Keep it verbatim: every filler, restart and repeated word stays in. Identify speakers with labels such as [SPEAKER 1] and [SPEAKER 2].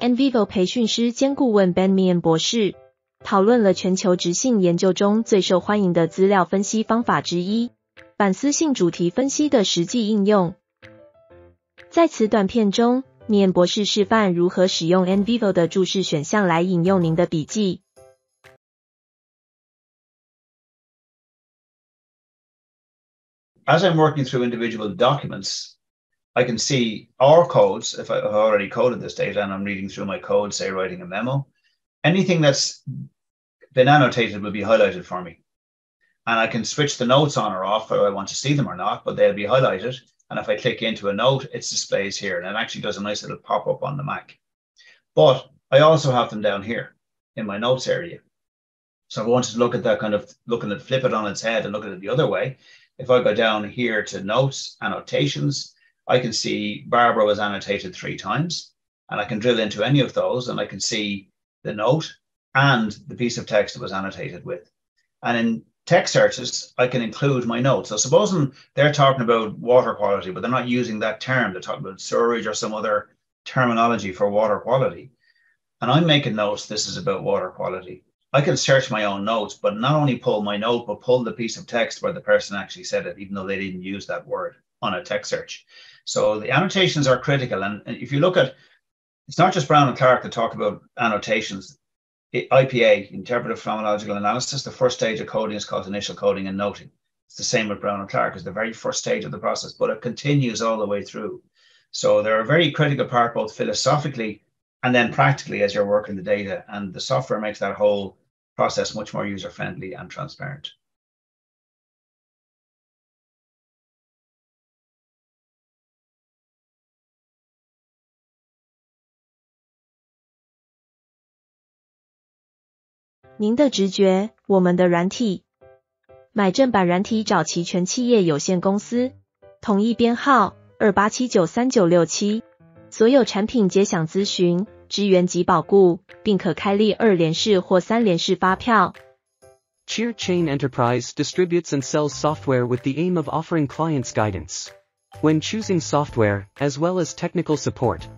[SPEAKER 1] Envivo 培训师兼顾问 Ben Meehan 博士，讨论了全球质性研究中最受欢迎的资料分析方法之一——反思性主题分析的实际应用。在此短片中， Meehan 博士示范如何使用 Envivo 的注释选项来引用您的笔记。
[SPEAKER 2] As I'm working through individual documents, I can see our codes, if I've already coded this data and I'm reading through my code, say writing a memo, anything that's been annotated will be highlighted for me. And I can switch the notes on or off whether I want to see them or not, but they'll be highlighted. And if I click into a note, it displays here, and it actually does a nice little pop-up on the Mac. But I also have them down here in my notes area. So if I wanted to look at that kind of, looking at flip it on its head and look at it the other way, if I go down here to notes, annotations, I can see Barbara was annotated three times, and I can drill into any of those and I can see the note and the piece of text it was annotated with. And in text searches, I can include my notes. So supposing they're talking about water quality, but they're not using that term. They're talking about sewerage or some other terminology for water quality. And I'm making notes, this is about water quality. I can search my own notes, but not only pull my note, but pull the piece of text where the person actually said it, even though they didn't use that word on a text search. So the annotations are critical. And if you look at, it's not just Brown and Clark that talk about annotations. I P A, Interpretive Phonological Analysis, the first stage of coding is called initial coding and noting. It's the same with Brown and Clark, it's the very first stage of the process, but it continues all the way through. So they're a very critical part, both philosophically and then practically as you're working the data. And the software makes that whole process much more user-friendly and transparent.
[SPEAKER 1] 您的直觉，我们的软体。买正版软体找齐全企业有限公司，统一编号 二八七九三九六七， 所有产品皆享咨询、支援及保固，并可开立二联式或三联式发票。
[SPEAKER 3] Cheer Chain Enterprise distributes and sells software with the aim of offering clients guidance. When choosing software, as well as technical support,